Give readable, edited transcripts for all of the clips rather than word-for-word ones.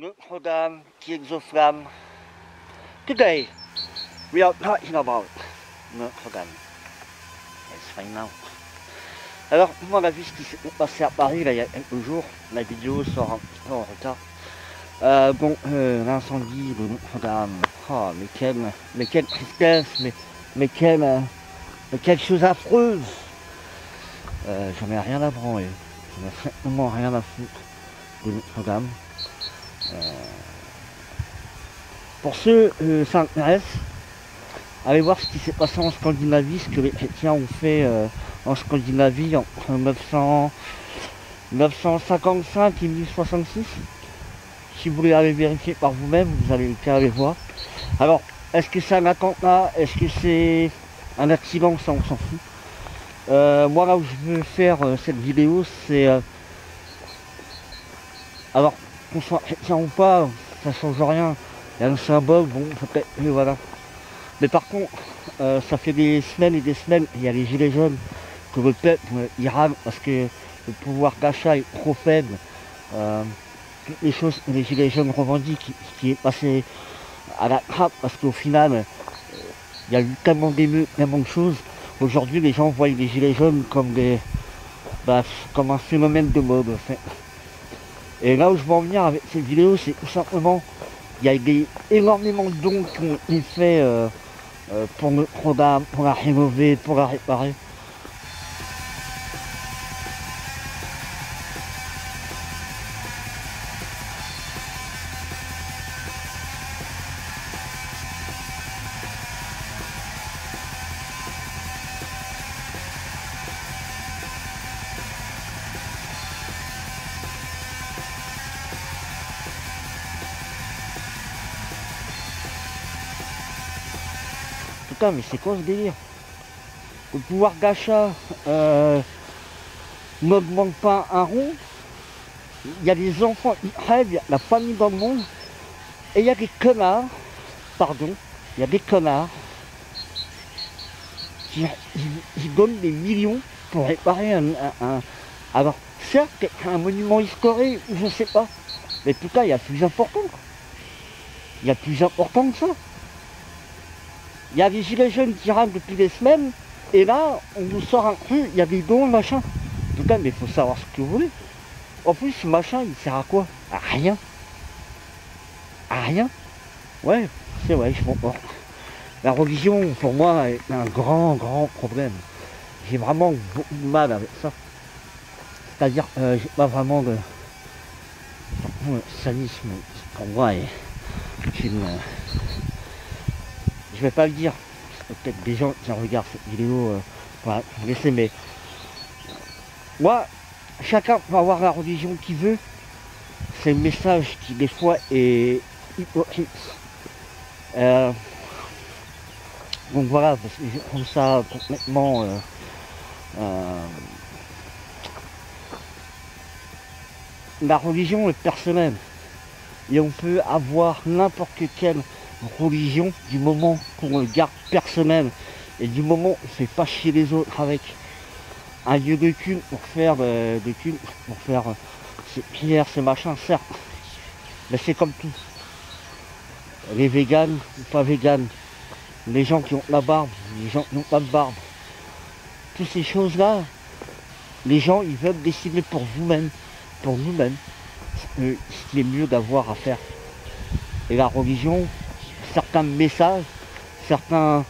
Notre-Dame qui exoflamme. Today, we are talking about Notre-Dame. It's fine now. Alors, moi, on a vu ce qui s'est passé à Paris là, il y a quelques jours. La vidéo sort un petit peu en retard. L'incendie de Notre-Dame. Oh, mais quelle tristesse, mais quelle chose affreuse. J'en ai rien à branler. J'en ai certainement rien à foutre de Notre-Dame. Pour ceux ça intéresse, allez voir ce qui s'est passé en Scandinavie, ce que les chrétiens ont fait en Scandinavie entre 955 et 1066. Si vous voulez aller vérifier par vous-même, vous allez qu'à aller voir. Alors, est-ce que c'est un attentat? Est-ce que c'est un accident? Ça, on s'en fout. Moi, là où je veux faire cette vidéo, c'est... alors, qu'on soit chrétien ou pas, ça change rien. Il y a un symbole, bon, peut-être, et voilà. Mais par contre, ça fait des semaines et des semaines, il y a les gilets jaunes, que le peuple, il rame parce que le pouvoir d'achat est trop faible. Toutes les choses que les gilets jaunes revendiquent, qui est passé à la trappe, parce qu'au final, il y a eu tellement d'émeutes, tellement de choses. Aujourd'hui, les gens voient les gilets jaunes comme comme un phénomène de mode, en fait. Et là où je veux en venir avec cette vidéo, c'est tout simplement, il y a énormément de dons qui ont été faits pour Notre-Dame, pour la rénover, pour la réparer. Putain, mais c'est quoi ce délire? Le pouvoir d'achat n'augmente pas un rond. Il y a des enfants qui rêvent, il y a la famille dans le monde. Et il y a des connards, pardon, il y a des connards qui donnent des millions pour réparer alors, certes, un monument historique, je ne sais pas. Mais putain, il y a plus important. Il y a plus important que ça. Il y a des gilets jaunes qui rament depuis des semaines, et là, on nous sort un truc, il y a des dons, machin. Putain, mais il faut savoir ce que vous voulez. En plus, ce machin, il sert à quoi? À rien. À rien. Ouais, c'est vrai, je comprends. La religion, pour moi, est un grand problème. J'ai vraiment beaucoup de mal avec ça. C'est-à-dire, j'ai pas vraiment de... Le sadisme, pour moi, est une... Je vais pas le dire, peut-être des gens qui regardent cette vidéo voilà, vous laissez, mais moi, chacun peut avoir la religion qu'il veut. C'est le message qui des fois est hypocrite. Donc voilà, parce que je trouve ça complètement la religion est personnelle et on peut avoir n'importe quelle religion du moment qu'on le garde personnel et du moment où on ne fait pas chier les autres avec un lieu de culte pour faire ses prières, ses machins, certes, mais c'est comme tout. Les véganes ou pas véganes, les gens qui ont la barbe, les gens qui n'ont pas de barbe, toutes ces choses là, les gens ils veulent décider pour vous-même, pour nous-mêmes, ce qui est mieux d'avoir à faire. Et la religion, certains messages, certains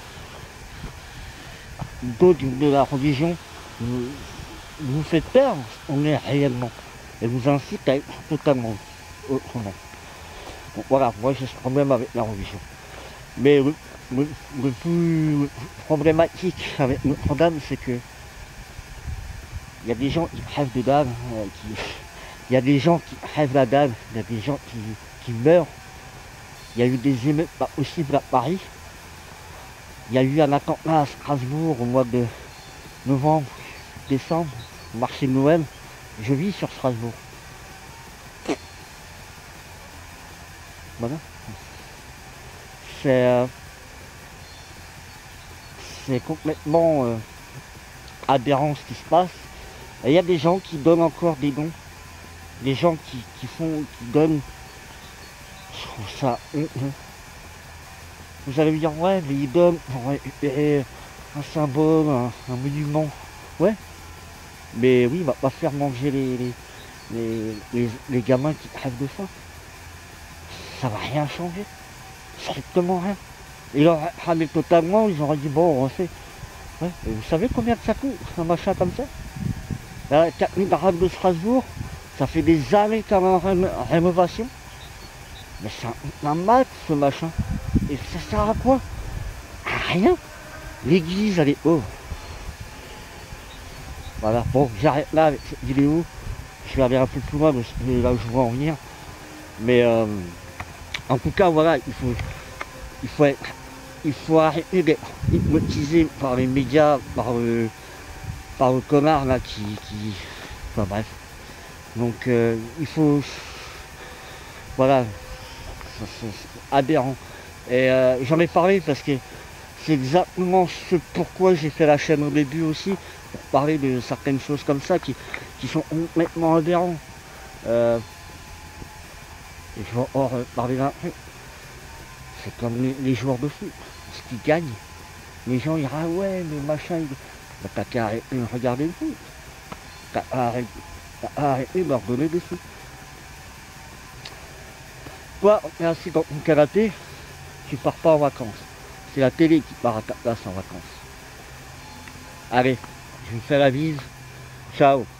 d'autres de la religion vous fait perdre ce qu'on est réellement et vous incite à être totalement autrement. Donc voilà, moi j'ai ce problème avec la religion. Mais le plus problématique avec Notre-Dame, c'est que il y a des gens qui rêvent de dalle, il y a des gens qui rêvent la dalle, il y a des gens qui meurent. Il y a eu des émeutes pas possibles à Paris. Il y a eu un attentat à Strasbourg au mois de novembre, décembre, au marché de Noël. Je vis sur Strasbourg. Voilà. C'est complètement aberrant ce qui se passe. Et il y a des gens qui donnent encore des dons. Des gens qui donnent Je trouve ça honteux. Vous allez me dire, ouais, mais ils donnent pour récupérer un symbole, un monument. Ouais, mais oui, il va pas faire manger les gamins qui crèvent de faim. Ça va rien changer. Strictement rien. Ils auraient cramé totalement, ils auraient dit, bon, on refait. Ouais, et vous savez combien ça coûte, un machin comme ça? La cathédrale de Strasbourg, ça fait des années qu'elle est en rénovation. Mais c'est un mat, ce machin. Et ça sert à quoi? À rien. L'église, elle est pauvre. Voilà, bon, j'arrête là avec cette vidéo. Je vais aller un peu plus loin de là où je veux en venir. Mais en tout cas, voilà, il faut arrêter d'être hypnotisé par les médias, par le connard là enfin bref. Donc il faut, voilà, c'est aberrant. Et j'en ai parlé parce que c'est exactement ce pourquoi j'ai fait la chaîne au début aussi, pour parler de certaines choses comme ça qui sont complètement aberrants. Et je vais en parler d'un truc. C'est comme les joueurs de foot, ce qu'ils gagnent. Les gens diront, ah ouais, mais machin, t'as qu'à arrêter de regarder le foot. T'as arrêté de leur donner des sous. Toi, on est assis dans ton canapé, tu pars pas en vacances. C'est la télé qui part à ta place en vacances. Allez, je vous fais la bise. Ciao.